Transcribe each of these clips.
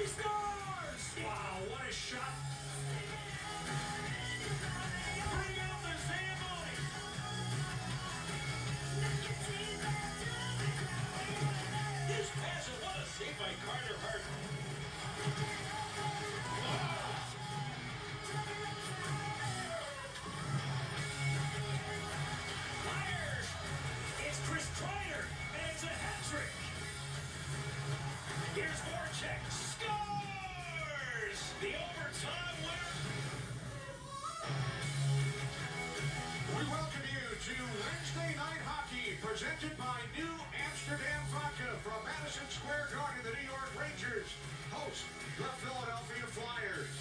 scores! Wow, what a shot. Bring out the Zamboni. His pass, and what a save by Carter Hart. Fires. It's Chris Kreider, and it's a hat trick. Here's Voracek. Scores! The overtime winner. We welcome you to Wednesday Night Hockey, presented by New Amsterdam Vodka from Madison Square Garden. The New York Rangers host the Philadelphia Flyers.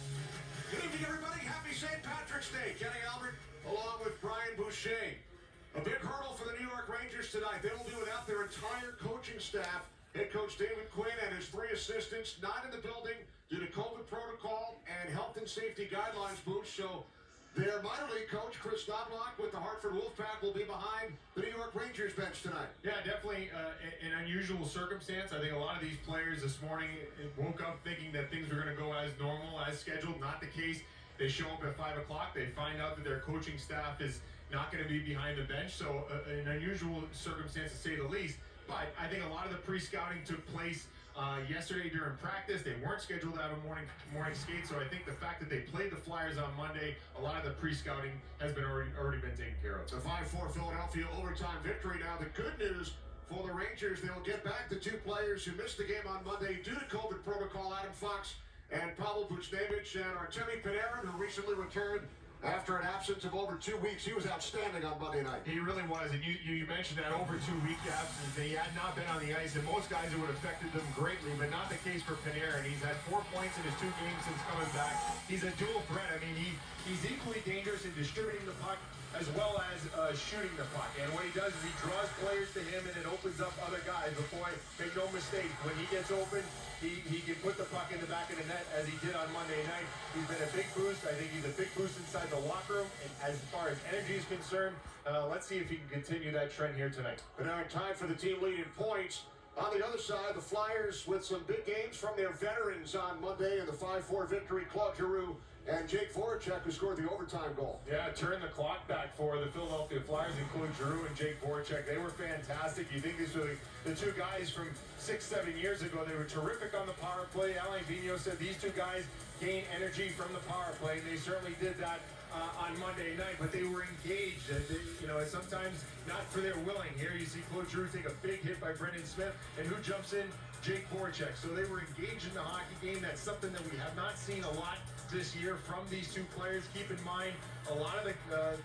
Good evening, everybody. Happy St. Patrick's Day. Kenny Albert along with Brian Boucher. A big hurdle for the New York Rangers tonight. They will be without their entire coaching staff. Head coach David Quinn and his 3 assistants not in the building due to COVID protocol and health and safety guidelines boost. So their minor league coach, Chris Knobloch, with the Hartford Wolfpack, will be behind the New York Rangers bench tonight. Yeah, definitely an unusual circumstance. I think a lot of these players this morning woke up thinking that things were going to go as normal, as scheduled. Not the case. They show up at 5 o'clock. They find out that their coaching staff is not going to be behind the bench. So an unusual circumstance, to say the least. But I think a lot of the pre-scouting took place yesterday during practice. They weren't scheduled to have a morning skate, so I think the fact that they played the Flyers on Monday, a lot of the pre-scouting has been already been taken care of. The 5-4 Philadelphia overtime victory. Now the good news for the Rangers, they will get back the 2 players who missed the game on Monday due to COVID protocol, Adam Fox and Pavel Buchnevich, and Artemi Panarin, who recently returned after an absence of over 2 weeks. He was outstanding on Monday night. He really was, and you mentioned that over 2 week absence. He had not been on the ice, and most guys it would have affected them greatly, but not the case for Panarin. He's had 4 points in his 2 games since coming back. He's a dual threat. I mean, he's equally dangerous in distributing the puck as well as shooting the puck. And what he does is he draws players to him, and it opens up other guys. But boy, make no mistake, when he gets open, he can put the puck in the back of the net as he did on Monday night. He's been a big boost. I think he's a big boost inside the locker room. And as far as energy is concerned, let's see if he can continue that trend here tonight. But now time for the team lead in points. On the other side, the Flyers with some big games from their veterans on Monday in the 5-4 victory. Claude Giroux and Jake Voracek, who scored the overtime goal. Yeah, turn the clock back for the Philadelphia Flyers, including Giroux and Jake Voracek. They were fantastic. You think these were the 2 guys from 6-7 years ago. They were terrific on the power play. Alain Vigneault said these 2 guys gain energy from the power play, and they certainly did that on Monday night, but they were engaged. Sometimes not for their willing. Here you see Claude Giroux take a big hit by Brendan Smith, and who jumps in? Jake Voracek. So they were engaged in the hockey game. That's something that we have not seen a lot this year from these 2 players. Keep in mind, a lot of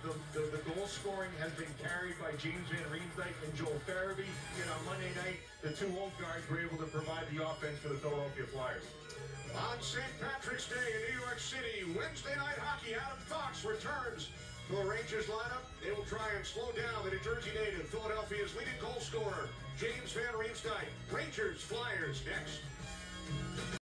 the goal scoring has been carried by James Van Riemsdyk and Joel Farabee. On Monday night, the 2 old guards were able to provide the offense for the Philadelphia Flyers. On St. Patrick's Day in New York City, Wednesday Night Hockey, Adam Fox returns to the Rangers lineup. They will try and slow down the New Jersey native, Philadelphia's leading goal scorer, James Van Riemsdyk. Rangers, Flyers next.